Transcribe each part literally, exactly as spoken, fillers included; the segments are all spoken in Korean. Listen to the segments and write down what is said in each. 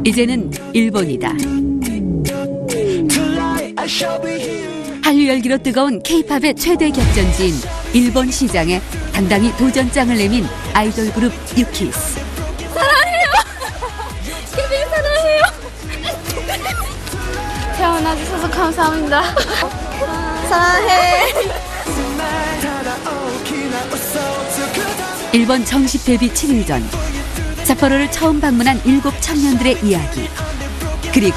이제는 일본이다. 한류 열기로 뜨거운 케이팝의 최대 격전지인 일본 시장에 당당히 도전장을 내민 아이돌 그룹 유키스. 사랑해요. 케빈 사랑해요. 태어나주셔서 감사합니다. 사랑해. 일본 정식 데뷔 칠 일 전 삿포로를 처음 방문한 일곱 청년들의 이야기, 그리고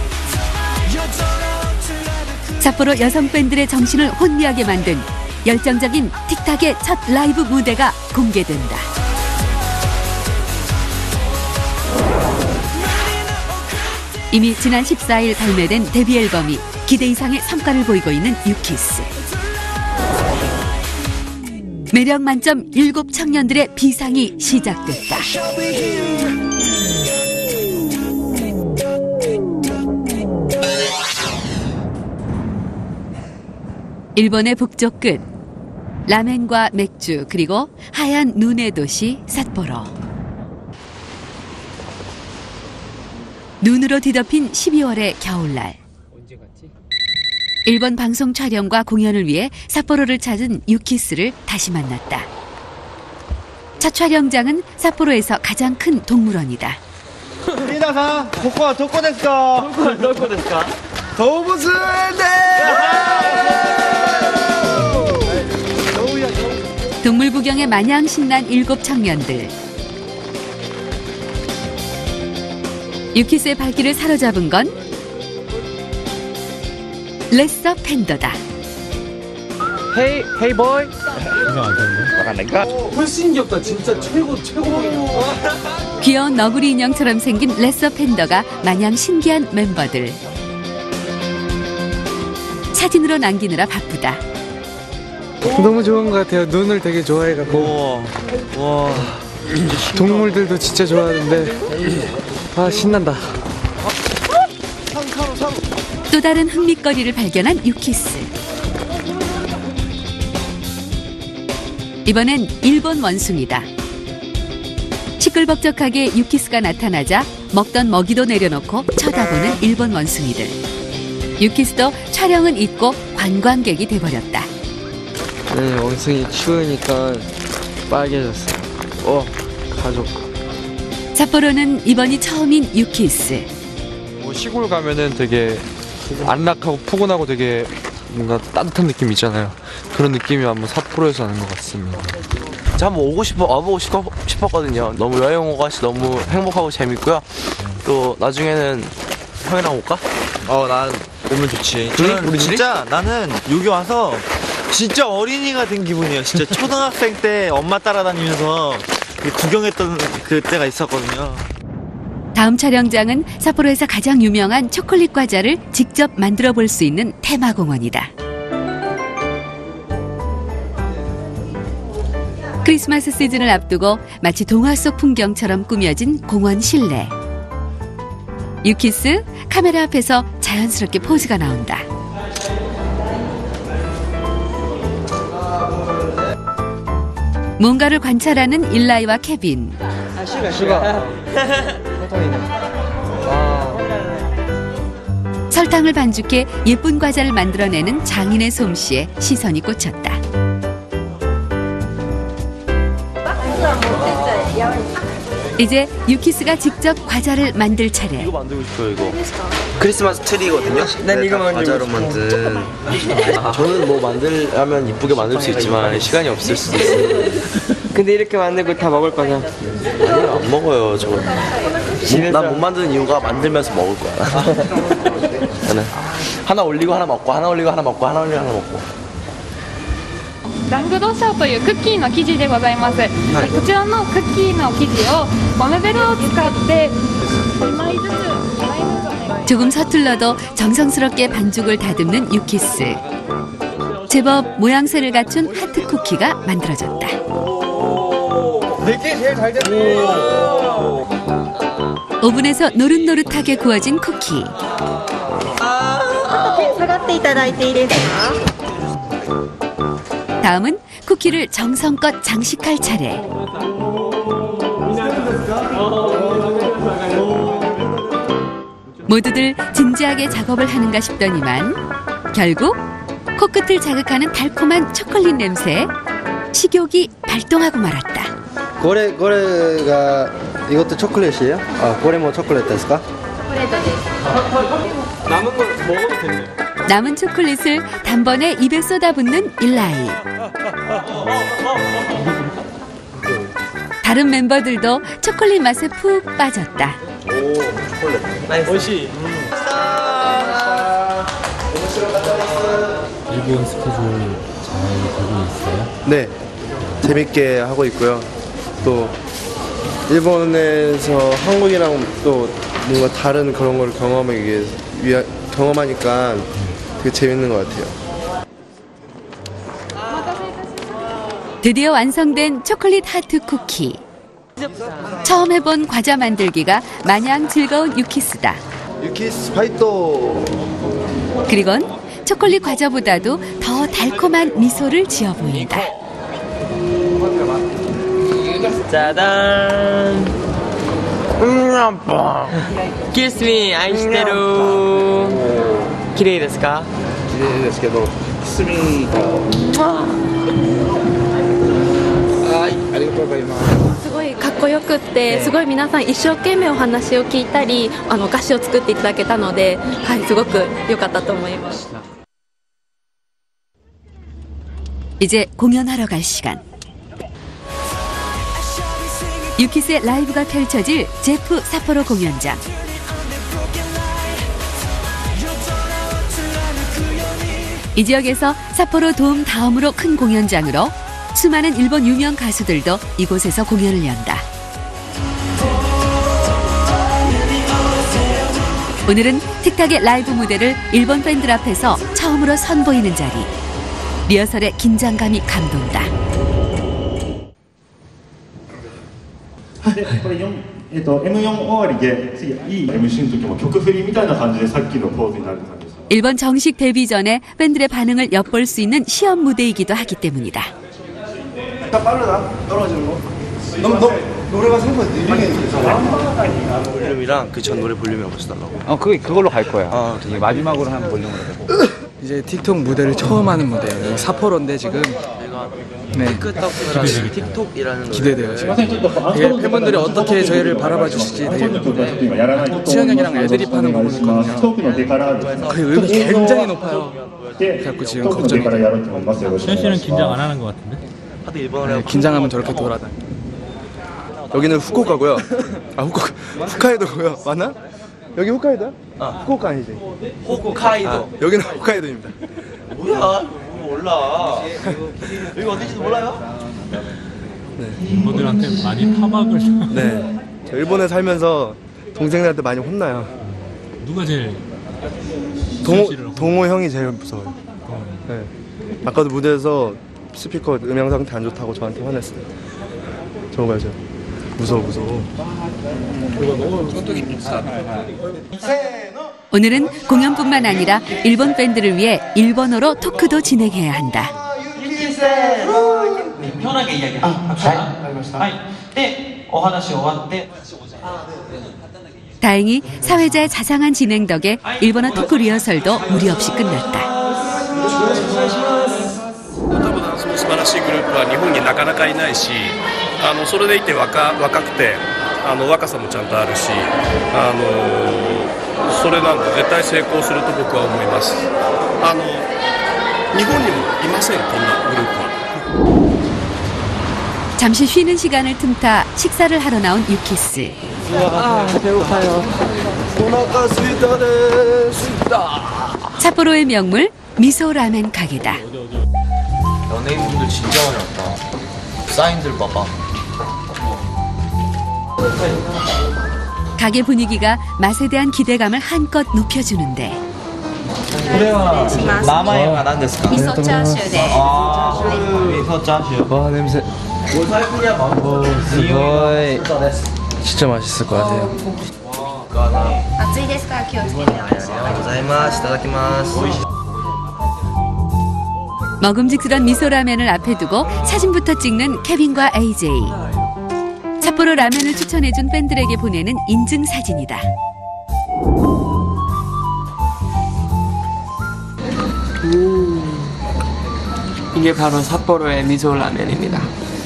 삿포로 여성 팬들의 정신을 혼미하게 만든 열정적인 틱탁의 첫 라이브 무대가 공개된다. 이미 지난 십사 일 발매된 데뷔 앨범이 기대 이상의 성과를 보이고 있는 유키스. 매력 만점 일곱 청년들의 비상이 시작됐다. 일본의 북쪽 끝, 라멘과 맥주 그리고 하얀 눈의 도시 삿포로. 눈으로 뒤덮인 십이월의 겨울날, 일본 방송 촬영과 공연을 위해 삿포로를 찾은 유키스를 다시 만났다. 첫 촬영장은 삿포로에서 가장 큰 동물원이다. 미나상, 고코와 도코ですか? 도코ですか? 동물원에! 동물 구경에 마냥 신난 일곱 청년들. 유키스의 발길을 사로잡은 건 레서 팬더다. 헤이, 헤이 보이. 훨씬 귀엽다. 진짜 최고, 최고. 귀여운 너구리 인형처럼 생긴 레서 팬더가 마냥 신기한 멤버들. 사진으로 남기느라 바쁘다. 너무 좋은 것 같아요. 눈을 되게 좋아해갖고. 와, 동물들도 진짜 좋아하는데 아 신난다. 또 다른 흥미거리를 발견한 유키스. 이번엔 일본 원숭이다. 시끌벅적하게 유키스가 나타나자 먹던 먹이도 내려놓고 쳐다보는 일본 원숭이들. 유키스도 촬영은 잊고 관광객이 돼버렸다. 네, 원숭이 추우니까 빨개졌어요. 어, 가족. 삿포로는 이번이 처음인 유키스. 뭐 시골 가면은 되게 안락하고 푸근하고 되게 뭔가 따뜻한 느낌 있잖아요. 그런 느낌이 아마 삿포로에서 나는 것 같습니다. 저 한번 오고 싶어 와보고 싶어, 싶었거든요. 너무 여행 오고 가시 너무 행복하고 재밌고요. 또 나중에는 형이랑 올까? 어, 난 오면 좋지. 저는 우리 진짜 나는 여기 와서 진짜 어린이가 된 기분이에요. 진짜 초등학생 때 엄마 따라다니면서 구경했던 그때가 있었거든요. 다음 촬영장은 삿포로에서 가장 유명한 초콜릿 과자를 직접 만들어 볼 수 있는 테마공원이다. 크리스마스 시즌을 앞두고 마치 동화 속 풍경처럼 꾸며진 공원 실내. 유키스, 카메라 앞에서 자연스럽게 포즈가 나온다. 뭔가를 관찰하는 일라이와 케빈. 아, 슈가, 슈가. 설탕을 반죽해 예쁜 과자를 만들어내는 장인의 솜씨에 시선이 꽂혔다. 이제 유키스가 직접 과자를 만들 차례. 이거 만들고 싶어요. 이거 크리스마스 트리거든요. 난 이거 만들고 과자로 만든. 저는 뭐 만들려면 이쁘게 만들 수 있지만 시간이 없을 수도 있어요. 근데 이렇게 만들고 다 먹을 거냐? 아니요, 안 먹어요. 저 난 못 만드는 이유가 만들면서 먹을 거야. 저는 하나 올리고 하나 먹고 하나 올리고 하나 먹고 하나 올리고 하나 먹고. ラングドシャーというクッキーの生地でございます、はい、こちらのクッキーの生地をゴムベルを使ってにまいずつ 조금 서툴러도 정성스럽게 반죽을 다듬는 유키스. 제법 모양새를 갖춘 하트 쿠키가 만들어졌다. 내게 제일 잘 됐네. 오븐에서 노릇노릇하게 구워진 쿠키. 다음은 쿠키를 정성껏 장식할 차례. 모두들 진지하게 작업을 하는가 싶더니만 결국 코끝을 자극하는 달콤한 초콜릿 냄새에 식욕이 발동하고 말았다. これこれが 이것도 초콜릿이에요? 아, これも 초콜릿ですか? 남은 거 먹어도 되네. 남은 초콜릿을 단번에 입에 쏟아붓는 일라이. 다른 멤버들도 초콜릿 맛에 푹 빠졌다. 오이시. 일본 스케줄 잘 되고 있어요? 네, 재밌게 하고 있고요. 또 일본에서 한국이랑 또 뭔가 다른 그런 걸 경험하기 위해 경험하니까 되게 재밌는 것 같아요. 드디어 완성된 초콜릿 하트 쿠키. 처음 해본 과자 만들기가 마냥 즐거운 유키스다. 유키스 파이터. 그리곤 초콜릿 과자보다도 더 달콤한 미소를 지어 보인다. 짜잔. Kiss me, 愛してる. 綺麗ですか? 綺麗ですけど、キスミはい、ありがとうございます。 すごいかっこよくって、すごい皆さん一生懸命お話を聞いたり、あのお菓子を作っていただけたので、はい、すごく良かったと思います。 이제 공연하러 갈 시간. 유키스의 라이브가 펼쳐질 제프 삿포로 공연장. 이 지역에서 삿포로 도움 다음으로 큰 공연장으로 수많은 일본 유명 가수들도 이곳에서 공연을 연다. 오늘은 틱탁의 라이브 무대를 일본 팬들 앞에서 처음으로 선보이는 자리. 리허설의 긴장감이 감돈다. これよんえっと エムフォー 終わりで次いい 엠씨 の時も曲振りみたいな感じでさっきのポーズになる感じです。 일본 정식 데뷔 전에 팬들의 반응을 엿볼 수 있는 시험 무대이기도 하기 때문이다. 빠르다. 떨어지는 거. 너무 너 노래가 생각보다 느리게 아, 볼륨이랑 그 전 노래 볼륨이 없어달라고. 어, 그 그걸로 갈 거야. 아, 이게 마지막으로 하는 볼륨으로 되고. 이제 틱톡 무대를 처음 하는 무대예요. 삿포로인데 지금 네. 틱톡이라는 틱톡이라는 기대돼요. 지금. 되게 팬분들이 어떻게 저희를 바라봐 주실지 되게 궁금해요. 치현 형이랑 애드립 하는 부분이 있거든요. 그 의욕이 굉장히 높아요. 그래갖고 지금 걱정이에요. 치현 씨는 긴장 안 하는 것 같은데? 네, 긴장하면 저렇게 돌아다녀. 여기는 후쿠오카고요. 아 후쿠오카, 홋카이도고요. 맞나? 여기 홋카이도야? 아 후쿠오카 아니지? 홋카이도. 아, 여기는 홋카이도입니다. 뭐야? 몰라. 여기 어딘지도 몰라요? 네. 멤버들한테 많이 타박을. 네. 저 일본에 살면서 동생들한테 많이 혼나요. 누가 제일? 동호, 동호 형이 제일 무서워요. 네. 아까도 무대에서 스피커 음향 상태 안 좋다고 저한테 화냈어요. 저거 봐요, 저. 무서워, 무서워. 오늘은 공연뿐만 아니라 일본 팬들을 위해 일본어로 토크도 진행해야 한다. 편하게 이야기합시다. 네, 오하나시終わって 다행히 사회자의 자상한 진행 덕에 일본어 토크 리허설도 무리 없이 끝났다. 素晴らしいグループは日本になかなかいないし、あのそれでいて若若くてあの若さもちゃんとあるし、あのそれなんで絶対成功すると僕は思います。あの日本にもいません、こんなグループは。 잠시 쉬는 시간을 틈타 식사를 하러 나온 유키스. 아, 배고파요. 오나가 스위다네, 스위다. 삿포로의 명물 미소 라멘 가게다. 연예인분들 진짜 많이 왔다. 사인들 봐봐. 가게 분위기가 맛에 대한 기대감을 한껏 높여주는데. これは名前は何ですか? 미소 짜슈 네. 아, 미소 짜슈. 와, 냄새. 오, 스고이. 진짜 맛있을 것 같아요. 暑いですから気をつけてお召し上がりください。 いただきます。 먹음직스런 미소라면을 앞에 두고 사진부터 찍는 케빈과 에이제이. 삿포로 라면을 추천해준 팬들에게 보내는 인증사진이다. 음, 이게 바로 삿포로의 미소 라면입니다.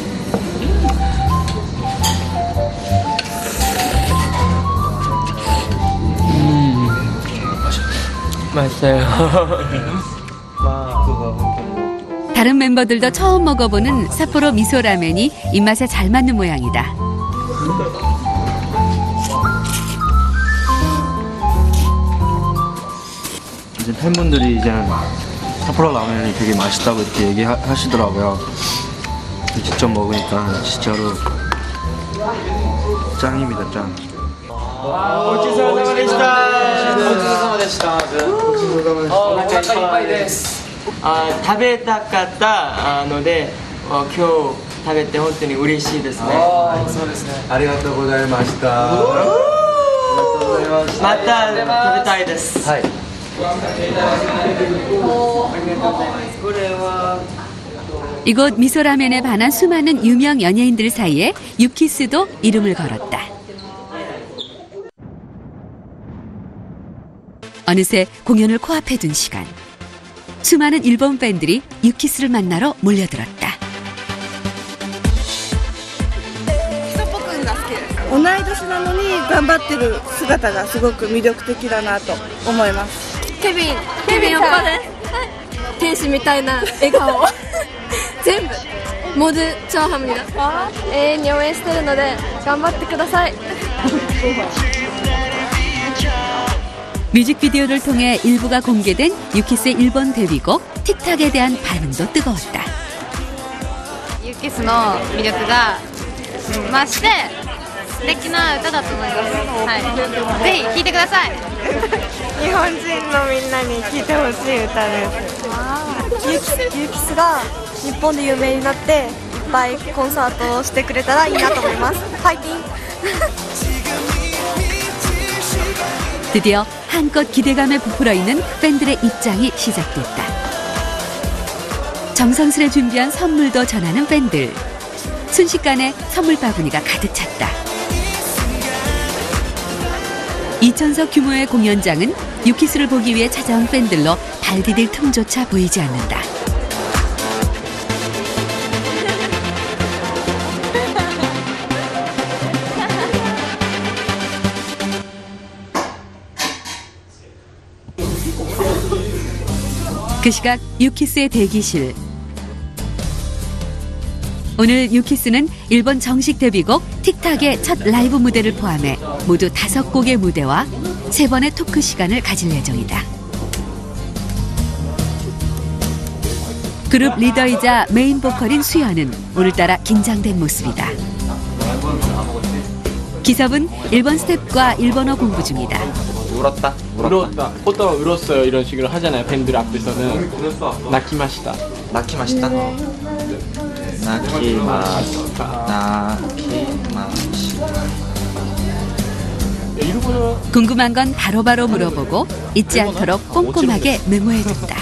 음, 맛있어요. 다른 멤버들도 처음 먹어보는 삿포로 미소 라면이 입맛에 잘 맞는 모양이다. 이제 팬분들이 이제는 삿포로 라면이 되게 맛있다고 이렇게 얘기하시더라고요. 직접 먹으니까 진짜로 짱입니다, 짱. ごちそうさまでした。ごちそうさまでした。まず。お腹いっぱいです。 あ、食べたかったので、今日食べて本当に嬉しいですね。 そうですね。ありがとうございました。 また食べたいです。 はい。 이곳 미소라면에 반한 수많은 유명 연예인들 사이에 유키스도 이름을 걸었다. 어느새 공연을 코앞에 둔 시간. 수많은 일본 팬들이 유키스를 만나러 몰려들었다. 同い年なのに頑張ってる姿がすごく魅力的だなと思います。 ケビン、ケビンやっぱね、天使みたいな笑顔全部モズチャーハンだ。永遠に応援してるので頑張ってください。 뮤직비디오를 통해 일부가 공개된 유키스의 일본 데뷔곡 틱탁에 대한 반응도 뜨거웠다. 유키스の魅力が増して素敵な歌だと思います。はい。ぜひ聴いてください。 日本人のみんなに聴いてほしい歌です。ユキスが日本で有名になっていっぱいコンサートをしてくれたらいいなと思います。ファイティング。 드디어 한껏 기대감에 부풀어 있는 팬들의 입장이 시작됐다. 정성스레 준비한 선물도 전하는 팬들. 순식간에 선물 바구니가 가득 찼다. 이천석 규모의 공연장은 유키스를 보기 위해 찾아온 팬들로 발 디딜 틈조차 보이지 않는다. 그 시각 유키스의 대기실. 오늘 유키스는 일본 정식 데뷔곡 틱탁의 첫 라이브 무대를 포함해 모두 다섯 곡의 무대와 세 번의 토크 시간을 가질 예정이다. 그룹 리더이자 메인 보컬인 수연은 오늘따라 긴장된 모습이다. 기섭은 일본 스텝과 일본어 공부 중이다. 울었다. 울었다. 호떡 울었어요. 이런 식으로 하잖아요. 팬들 앞에서는. 나키마시다. 나키마시다. 나키마시다. 나키마시다. 궁금한 건 바로바로 물어보고 잊지 않도록 꼼꼼하게 메모해둔다.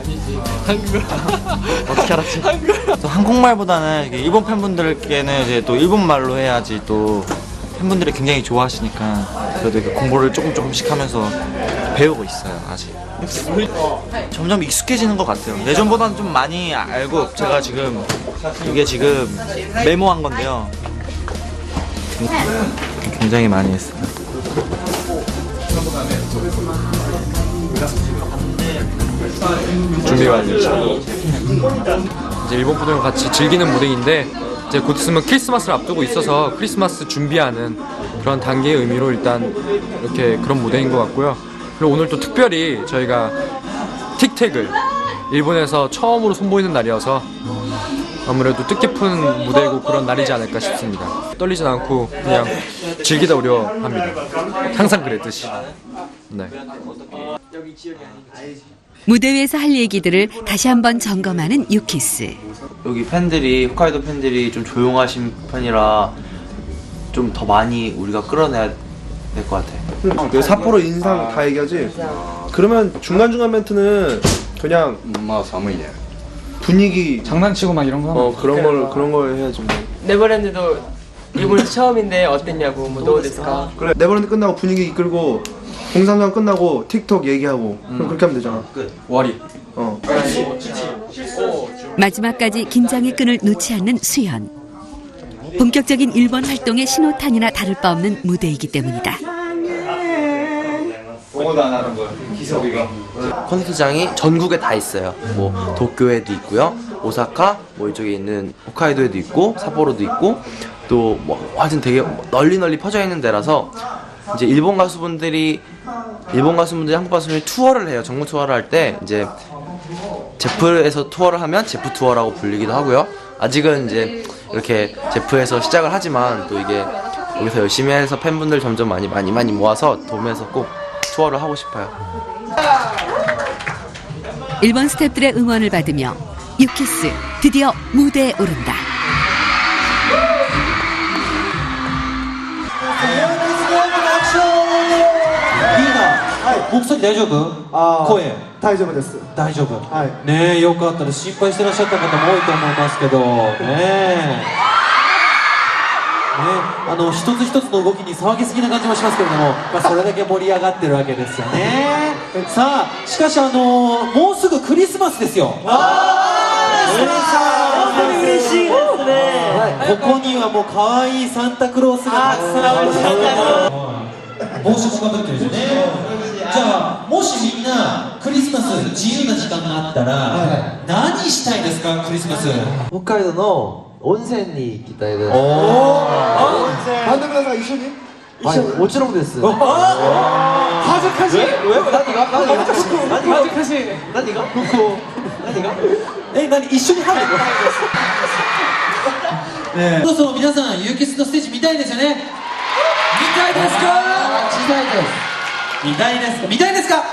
어떻게 알았지? 또 한국말보다는 일본 팬분들께는 이제 또 일본말로 해야지 또 팬분들이 굉장히 좋아하시니까 그래도 이렇게 공부를 조금 조금씩 하면서 배우고 있어요. 아직 점점 익숙해지는 것 같아요. 예전보다는 좀 많이 알고 제가 지금 이게 지금 메모한 건데요. 굉장히 많이 했어요. 준비 완료. 이제 일본 분들과 같이 즐기는 무대인데 이제 곧 있으면 크리스마스를 앞두고 있어서 크리스마스 준비하는 그런 단계의 의미로 일단 이렇게 그런 무대인 것 같고요. 그리고 오늘 또 특별히 저희가 틱택을 일본에서 처음으로 선보이는 날이어서 아무래도 뜻깊은 무대이고 그런 날이지 않을까 싶습니다. 떨리진 않고 그냥 즐기다 오려 합니다. 항상 그랬듯이. 네. 무대 위에서 할 얘기들을 다시 한번 점검하는 유키스. 여기 팬들이 홋카이도 팬들이 좀 조용하신 편이라 좀 더 많이 우리가 끌어내야 될 것 같아. 그 삿포로 인상 다 얘기하지? 그러면 중간중간 멘트는 그냥 분위기 장난치고 막 이런 거 하면 어 그런 걸 그런 걸 해야지 뭐. 네버랜드도 일본에서 처음인데 어땠냐고 뭐どうですか? 그래 네버랜드 끝나고 분위기 이끌고 공상장 끝나고 틱톡 얘기하고 음. 그럼 그렇게 하면 되잖아. 끝. 와리. 어. 마지막까지 긴장의 끈을 놓지 않는 수현. 본격적인 일본 활동의 신호탄이나 다를 바 없는 무대이기 때문이다. 콘서트장이 전국에 다 있어요. 뭐 도쿄에도 있고요, 오사카, 뭐 이쪽에 있는 홋카이도에도 있고, 삿포로도 있고, 또 뭐 하여튼 되게 널리 널리 퍼져 있는 데라서 이제 일본 가수분들이 일본 가수분들이 한국 가수분들이 투어를 해요. 전국 투어를 할 때 이제 제프에서 투어를 하면 제프 투어라고 불리기도 하고요. 아직은 이제 이렇게 제프에서 시작을 하지만 또 이게 여기서 열심히 해서 팬분들 점점 많이 많이 많이 모아서 도움해서 꼭 투어를 하고 싶어요. 일본 스태프들의 응원을 받으며 유키스 드디어 무대에 오른다. 목소리大丈夫？声大丈夫です。 大丈夫。ねえ、よかったら心配してらっしゃった方も多いと思いますけどねえ。ね、あの一つ一つの動きに騒ぎすぎな感じもしますけれども、まあ、それだけ盛り上がってるわけですよね。さあ、しかしあのもうすぐクリスマスですよ。本当に嬉しいですね。ここにはもう可愛いサンタクロースがたくさんいる。帽子もかぶってるでしょね。じゃあもしみんなクリスマス自由な時間があったら何したいですか？クリスマス。 北海道の温泉に行きたいです。 バンド皆さん一緒に？ はい、もちろんです。 恥ずかしい。 何が？何が？ 恥ずかしい。 何が？何が？ え、何一緒に入るの？そろそろ皆さんユーキスのステージ見たいですよね。見たいですか？ 見たいです。 見たいですか？見たいですか？さ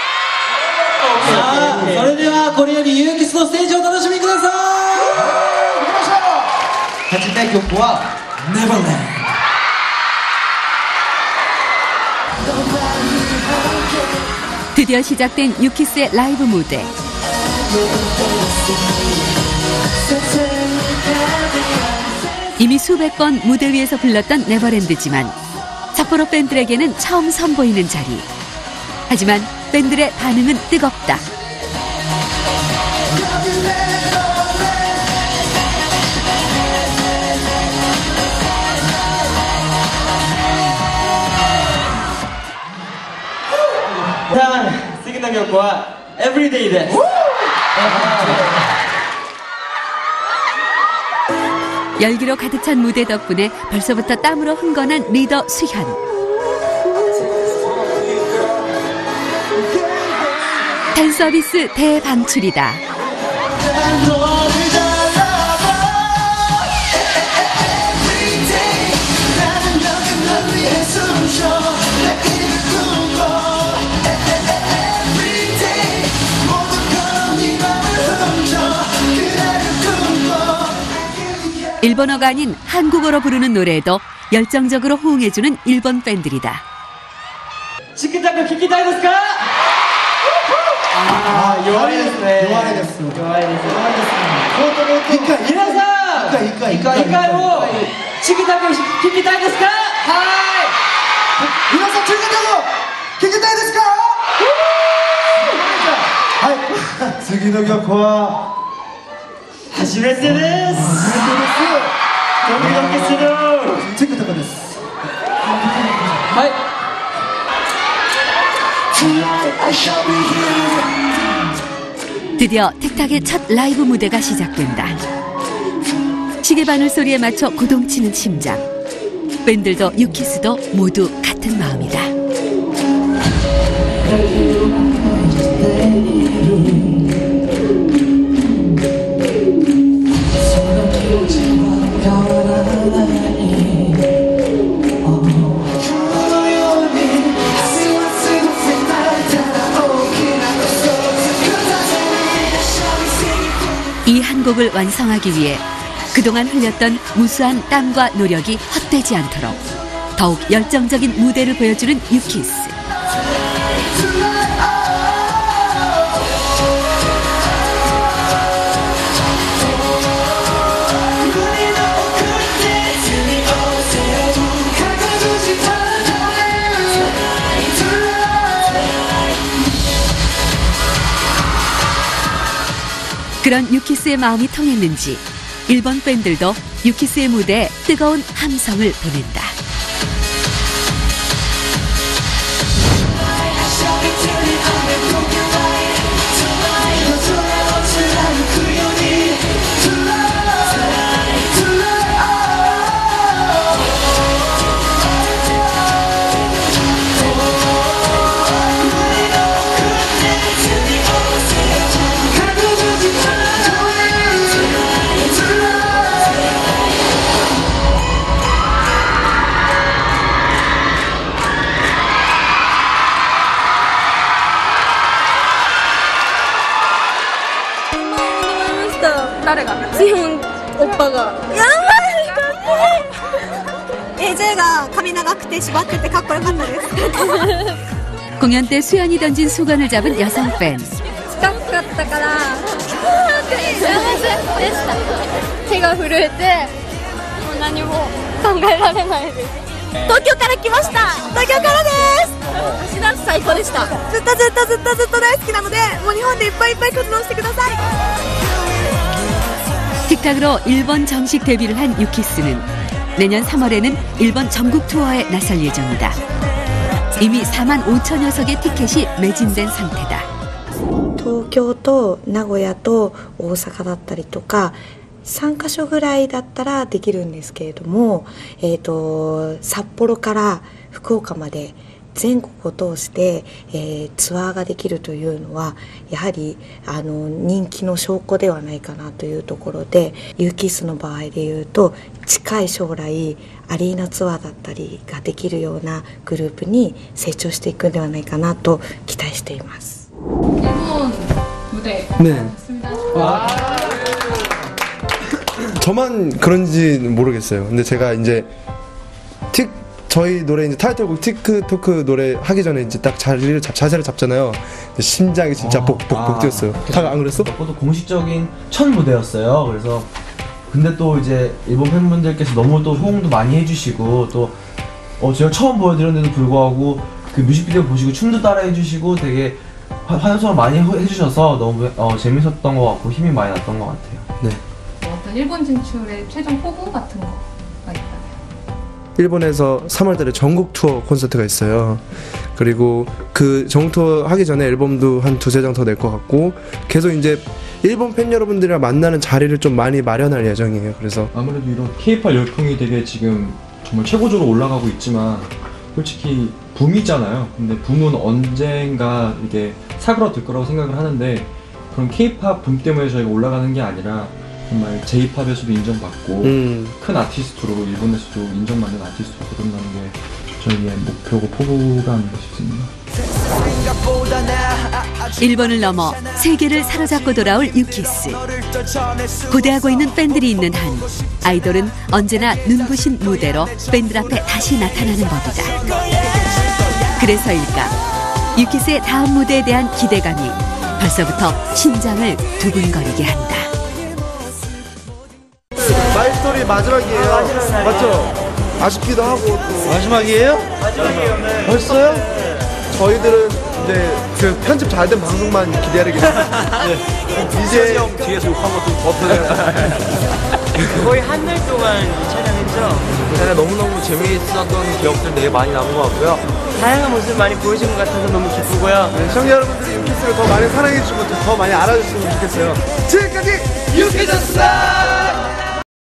あ、それではこれよりユーキスのステージをお楽しみください。行きましょう。始めたい曲はネバーランド。 드디어 시작된 유키스의 라이브 무대. 이미 수백 번 무대 위에서 불렀던 네버랜드지만 삿포로 팬들에게는 처음 선보이는 자리. 하지만 팬들의 반응은 뜨겁다. 자, 次の曲は Everyday です。 열기로 가득 찬 무대 덕분에 벌써부터 땀으로 흥건한 리더 수현. 팬 서비스 대방출이다. 일본어가 아닌 한국어로 부르는 노래에도 열정적으로 호응해주는 일본 팬들이다. 칙탁을聴きたいですか? 아, 요아이ですね。弱いです。弱いです。弱いです。皆さん、一回一回一回を칙탁을聴きたいですか? はい。皆さん、칙탁을聴きたいですか? はい。次の曲は初めてです。初めてです。ドキドキする。 チェックとかです。 はい。 드디어 틱탁의 첫 라이브 무대가 시작된다. 시계바늘 소리에 맞춰 고동치는 심장. 팬들도 유키스도 모두 같은 마음이다. 이 한 곡을 완성하기 위해 그동안 흘렸던 무수한 땀과 노력이 헛되지 않도록 더욱 열정적인 무대를 보여주는 유키스. 그런 유키스의 마음이 통했는지 일본 팬들도 유키스의 무대에 뜨거운 함성을 보낸다. 지훈 오빠가やばい 에이제이가髪長くて縛っててかっこよかったです 공연 때 수연이 던진 수건을 잡은 여성 팬. 近かったから幸せでした手が震えてもう何も考えられないです東京から来ました東京からです私ダンス最高でしたずっとずっとずっとずっと大好きなのでもう日本でいっぱいいっぱい活動してください 틱탁으로 일본 정식 데뷔를 한 유키스는 내년 삼월에는 일본 전국 투어에 나설 예정이다. 이미 사만 오천여 석의 티켓이 매진된 상태다. 東京と名古屋と大阪だったりとかさんカ所ぐらいだったらできるんですけれども、えーと、札幌から福岡まで全国を通して、えー、ツアーができるというのはやはりあの人気の証拠ではないかなというところでユーキスの場合でいうと近い将来アリーナツアーだったりができるようなグループに成長していくんではないかなと期待しています。 일본 무대 네. 와. 저만 그런지 모르겠어요. 근데 제가 이제 틱 저희 노래 이제 타이틀곡 티크토크 노래 하기 전에 이제 딱 자리를 잡, 자세를 잡잖아요. 심장이 진짜 복복복 뛰었어요. 다 안 그랬어? 또 공식적인 첫 무대였어요. 그래서 근데 또 이제 일본 팬분들께서 너무 또 호응도 많이 해주시고 또 어, 제가 처음 보여드렸는데도 불구하고 그 뮤직비디오 보시고 춤도 따라 해주시고 되게 환호성을 많이 해주셔서 너무 어, 재밌었던 것 같고 힘이 많이 났던 것 같아요. 네. 어떤 일본 진출의 최종 포부 같은 거가 있다면? 일본에서 삼월 달에 전국 투어 콘서트가 있어요. 그리고 그 전국 투어 하기 전에 앨범도 한 두세 장 더 낼 것 같고 계속 이제 일본 팬 여러분들이랑 만나는 자리를 좀 많이 마련할 예정이에요. 그래서 아무래도 이런 케이팝 열풍이 되게 지금 정말 최고조로 올라가고 있지만 솔직히 붐이잖아요. 근데 붐은 언젠가 이게 사그러들 거라고 생각을 하는데 그런 케이팝 붐 때문에 저희가 올라가는 게 아니라 정말 제이팝에서도 인정받고 음. 큰 아티스트로 일본에서도 인정받는 아티스트로 거듭나는 게 저희의 목표고 포부가 아닌가 싶습니다. 일본을 넘어 세계를 사로잡고 돌아올 유키스. 고대하고 있는 팬들이 있는 한 아이돌은 언제나 눈부신 무대로 팬들 앞에 다시 나타나는 법이다. 그래서일까 유키스의 다음 무대에 대한 기대감이 벌써부터 심장을 두근거리게 한다. 마이스토리 마지막이에요. 마지막이에요. 맞죠? 아쉽기도 하고 또 마지막이에요? 마지막이에요. 벌써요? 네. 저희들은 이제 그 편집 잘 된 방송만 기다리겠습니다. 네. 이제 형 뒤에서 욕한 것도 없어요. 거의 한 달 동안 촬영했죠? 제가 너무너무 재미있었던 기억들 되게 많이 남은 것 같고요. 다양한 모습 많이 보여준 것 같아서 너무 기쁘고요. 네, 시청자 여러분들이 유키스를 더 많이 사랑해주시고 더 많이 알아주셨으면 좋겠어요. 지금까지 유키스였습니다.